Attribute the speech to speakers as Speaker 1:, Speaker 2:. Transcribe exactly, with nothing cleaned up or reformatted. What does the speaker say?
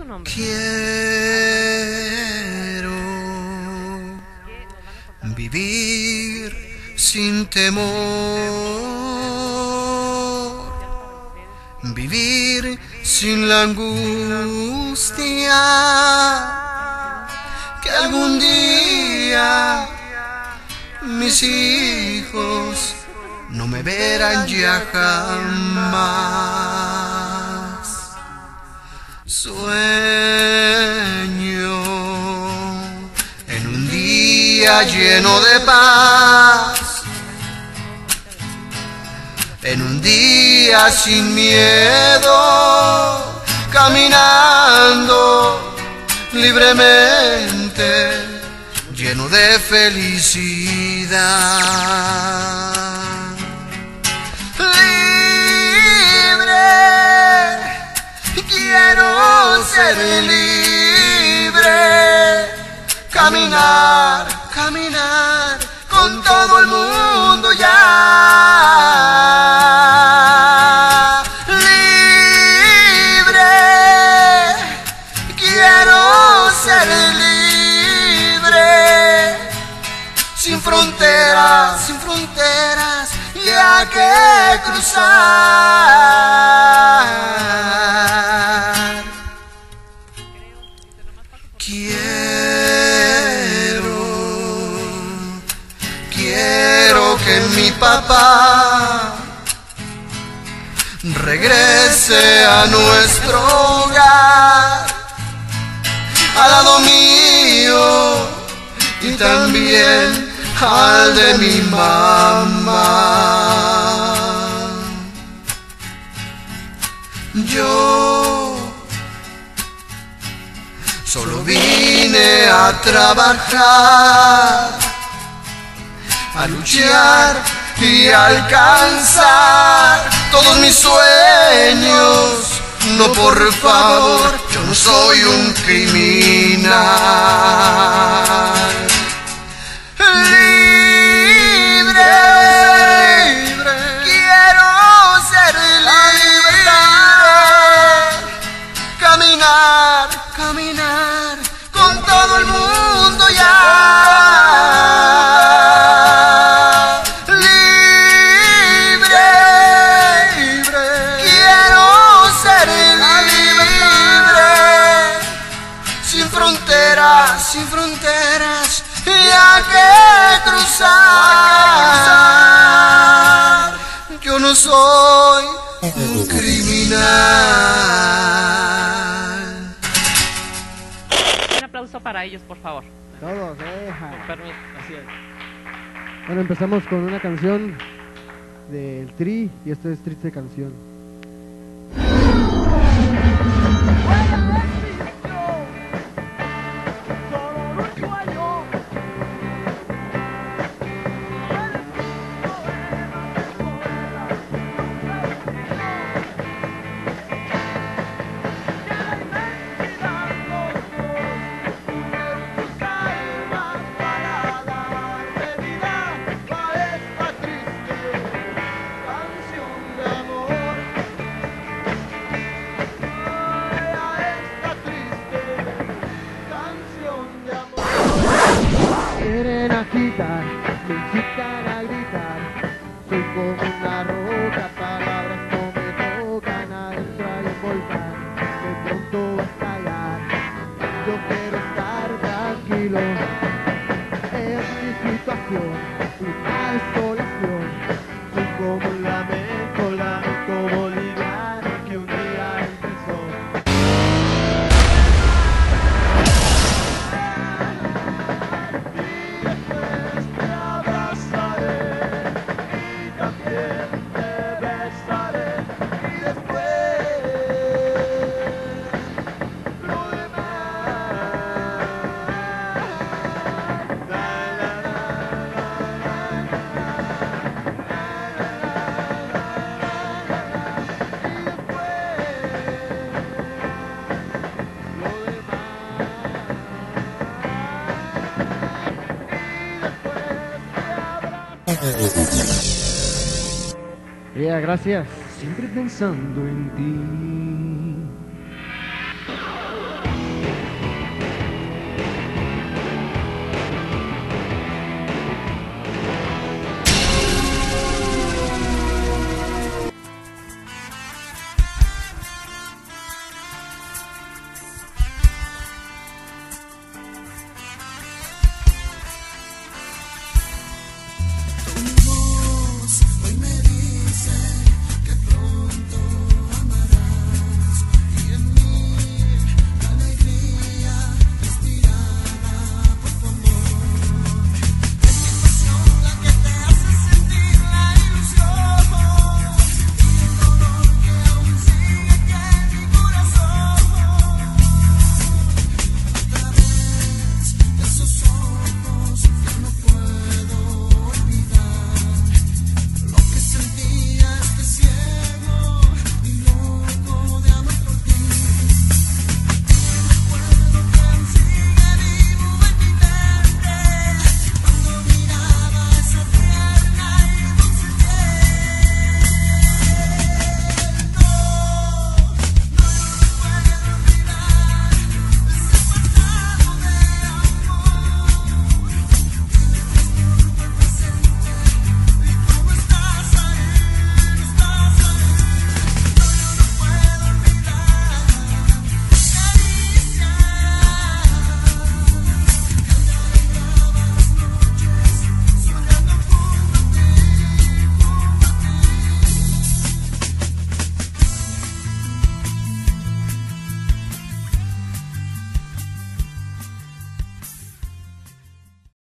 Speaker 1: nombre.
Speaker 2: Quiero vivir sin temor, vivir sin la angustia que algún día mis hijos no me verán ya jamás. Sueño en un día lleno de paz, en un día sin miedo, caminando libremente, lleno de felicidad. Quiero ser libre, caminar, caminar con todo el mundo ya. Libre, quiero ser libre, sin fronteras, sin fronteras, ya que cruzar. Quiero, quiero que mi papá regrese a nuestro hogar, al lado mío y también al de mi mamá. Yo solo vine a trabajar, a luchar y a alcanzar todos mis sueños. No, por favor, yo no soy un criminal. Libre, libre, quiero ser libre, caminar, caminar con todo el mundo ya. Libre, libre, quiero ser libre, sin fronteras, sin fronteras, ya que cruzar. Yo no soy un criminal.
Speaker 1: Un aplauso para ellos, por favor.
Speaker 3: Todos, deja.
Speaker 1: Con permiso, así es.
Speaker 3: Bueno, empezamos con una canción del Tri y esto es Triste Canción. Quieren agitar, me incitan a gritar. Soy como una roca, palabras no me tocan. Adentro hay un volcán, de pronto va a estallar. Yo quiero estar tranquilo, es mi situación, una desolación. Soy como un lamento, lamento boliviano que un día empezó. Yeah, gracias.
Speaker 4: Siempre pensando en ti.